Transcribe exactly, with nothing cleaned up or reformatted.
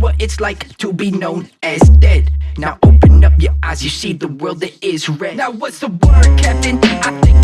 what it's like to be known as dead. Now open up your eyes, you see the world that is red. Now what's the word, Captain? I think